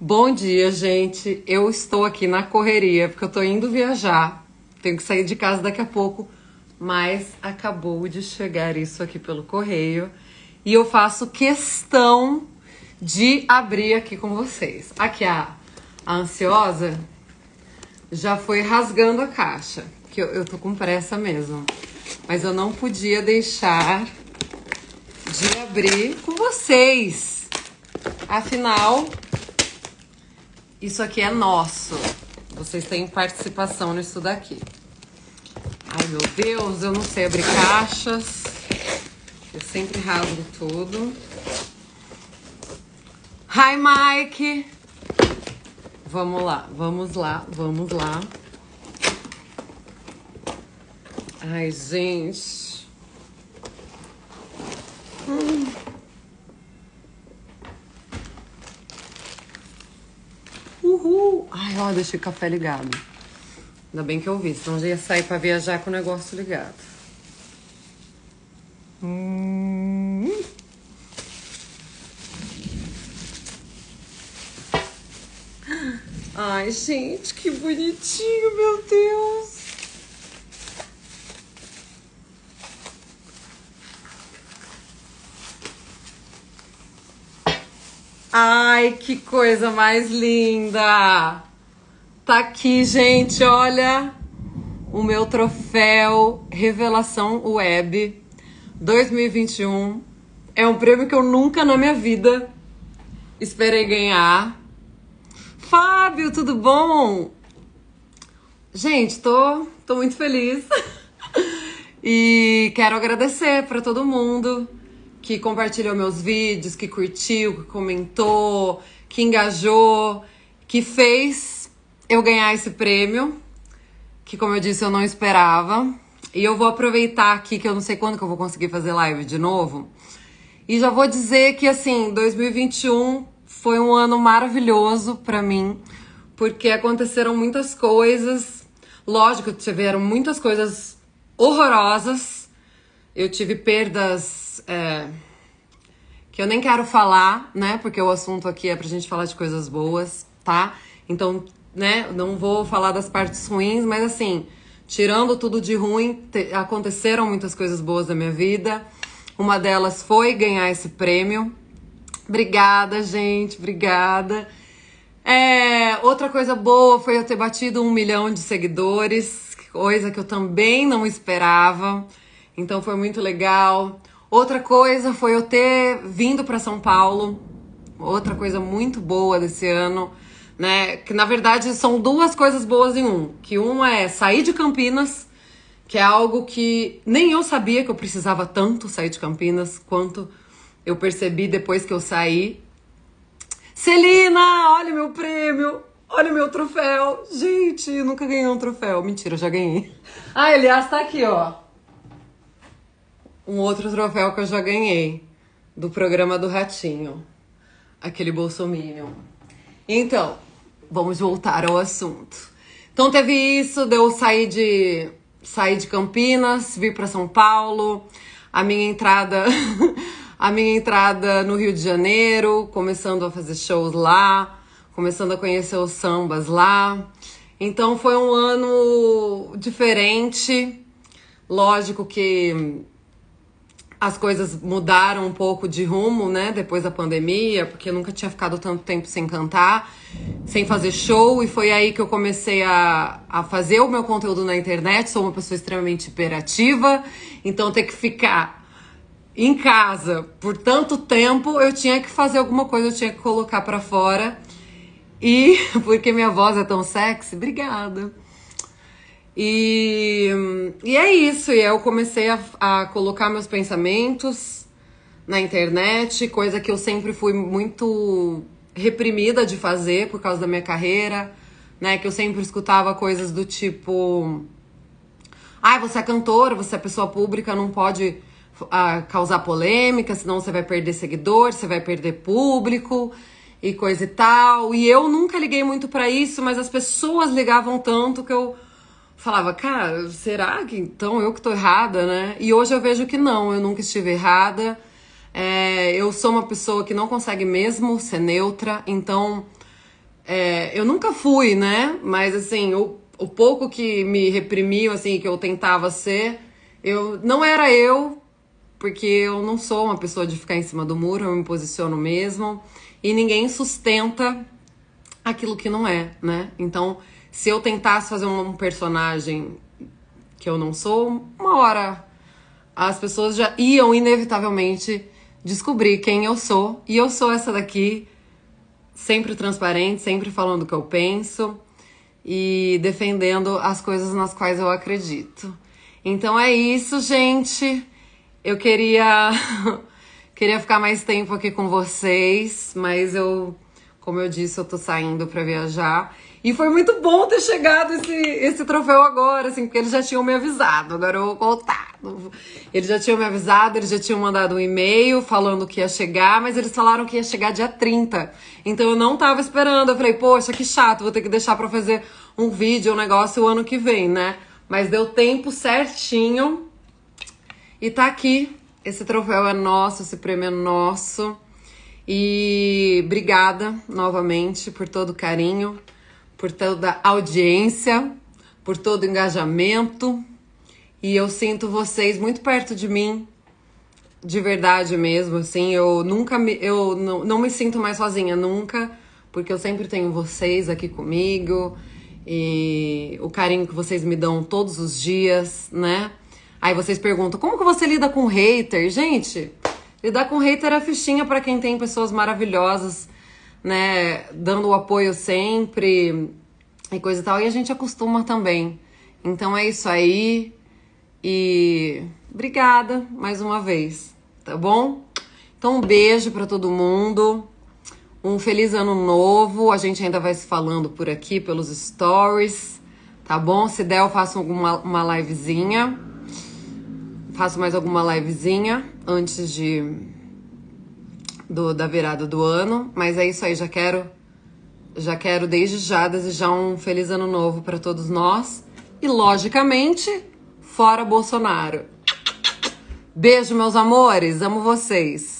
Bom dia, gente. Eu estou aqui na correria porque eu tô indo viajar. Tenho que sair de casa daqui a pouco, mas acabou de chegar isso aqui pelo correio e eu faço questão de abrir aqui com vocês. Aqui a ansiosa já foi rasgando a caixa, que eu tô com pressa mesmo. Mas eu não podia deixar de abrir com vocês. Afinal, isso aqui é nosso. Vocês têm participação nisso daqui. Ai, meu Deus, eu não sei abrir caixas. Eu sempre rasgo tudo. Hi, Mike! Vamos lá, vamos lá, vamos lá. Ai, gente. Uhul! Ai, ó, deixei o café ligado. Ainda bem que eu vi, senão já ia sair pra viajar com o negócio ligado. Ai, gente, que bonitinho, meu Deus! Ai, que coisa mais linda! Tá aqui, gente, olha o meu troféu Revelação Web 2021. É um prêmio que eu nunca na minha vida esperei ganhar. Fábio, tudo bom? Gente, tô muito feliz. E quero agradecer para todo mundo que compartilhou meus vídeos, que curtiu, que comentou, que engajou, que fez eu ganhar esse prêmio, que, como eu disse, eu não esperava. E eu vou aproveitar aqui, que eu não sei quando que eu vou conseguir fazer live de novo. E já vou dizer que, assim, 2021 foi um ano maravilhoso pra mim, porque aconteceram muitas coisas. Lógico, tiveram muitas coisas horrorosas. Eu tive perdas que eu nem quero falar, né? Porque o assunto aqui é pra gente falar de coisas boas, tá? Então, né, não vou falar das partes ruins, mas assim, tirando tudo de ruim, aconteceram muitas coisas boas na minha vida. Uma delas foi ganhar esse prêmio. Obrigada, gente, obrigada. Outra coisa boa foi eu ter batido 1 milhão de seguidores, coisa que eu também não esperava. Então foi muito legal. Outra coisa foi eu ter vindo para São Paulo. Outra coisa muito boa desse ano, né? Que na verdade são duas coisas boas em um. Que uma é sair de Campinas, que é algo que nem eu sabia que eu precisava tanto sair de Campinas, quanto eu percebi depois que eu saí. Celina, olha meu prêmio, olha meu troféu. Gente, eu nunca ganhei um troféu. Mentira, eu já ganhei. Ah, aliás, tá aqui, ó. Um outro troféu que eu já ganhei, do programa do Ratinho. Aquele bolsominion. Então, vamos voltar ao assunto. Então teve isso, de eu sair de Campinas, vir para São Paulo, a minha entrada no Rio de Janeiro, começando a fazer shows lá, começando a conhecer os sambas lá. Então foi um ano diferente. Lógico que as coisas mudaram um pouco de rumo, né, depois da pandemia, porque eu nunca tinha ficado tanto tempo sem cantar, sem fazer show, e foi aí que eu comecei a fazer o meu conteúdo na internet. Sou uma pessoa extremamente hiperativa, então ter que ficar em casa por tanto tempo, eu tinha que fazer alguma coisa, eu tinha que colocar pra fora. E porque minha voz é tão sexy, obrigada. E é isso, e eu comecei a colocar meus pensamentos na internet, coisa que eu sempre fui muito reprimida de fazer por causa da minha carreira, né? Que eu sempre escutava coisas do tipo: ah, você é cantora, você é pessoa pública, não pode causar polêmica, senão você vai perder seguidor, você vai perder público e coisa e tal. E eu nunca liguei muito pra isso, mas as pessoas ligavam tanto que eu falava, cara, será que então eu que tô errada, né? E hoje eu vejo que não, eu nunca estive errada. Eu sou uma pessoa que não consegue mesmo ser neutra, então Eu nunca fui, né? Mas assim, o pouco que me reprimiam, assim, que eu tentava ser, eu não era eu, porque eu não sou uma pessoa de ficar em cima do muro, eu me posiciono mesmo. E ninguém sustenta aquilo que não é, né? Então, se eu tentasse fazer um personagem que eu não sou, uma hora as pessoas já iam inevitavelmente descobrir quem eu sou. E eu sou essa daqui, sempre transparente, sempre falando o que eu penso e defendendo as coisas nas quais eu acredito. Então é isso, gente. Eu queria ficar mais tempo aqui com vocês, mas como eu disse, eu tô saindo pra viajar. E foi muito bom ter chegado esse troféu agora, assim, porque eles já tinham me avisado. Agora eu vou contar. Eles já tinham me avisado, eles já tinham mandado um e-mail falando que ia chegar, mas eles falaram que ia chegar dia 30. Então eu não tava esperando. Eu falei, poxa, que chato, vou ter que deixar pra fazer um vídeo, um negócio o ano que vem, né? Mas deu tempo certinho. E tá aqui. Esse troféu é nosso, esse prêmio é nosso. E obrigada novamente por todo o carinho, por toda a audiência, por todo o engajamento. E eu sinto vocês muito perto de mim, de verdade mesmo, assim. Eu não me sinto mais sozinha, nunca, porque eu sempre tenho vocês aqui comigo e o carinho que vocês me dão todos os dias, né? Aí vocês perguntam, como que você lida com hater? Gente, lidar com hater é fichinha pra quem tem pessoas maravilhosas, né? Dando o apoio sempre e coisa e tal. E a gente acostuma também. Então é isso aí. E obrigada mais uma vez, tá bom? Então um beijo pra todo mundo. Um feliz ano novo. A gente ainda vai se falando por aqui, pelos stories, tá bom? Se der, eu faço uma livezinha. Faço mais alguma livezinha antes da virada do ano. Mas é isso aí, já quero desde já desejar um feliz ano novo para todos nós. E, logicamente, fora Bolsonaro. Beijo, meus amores. Amo vocês.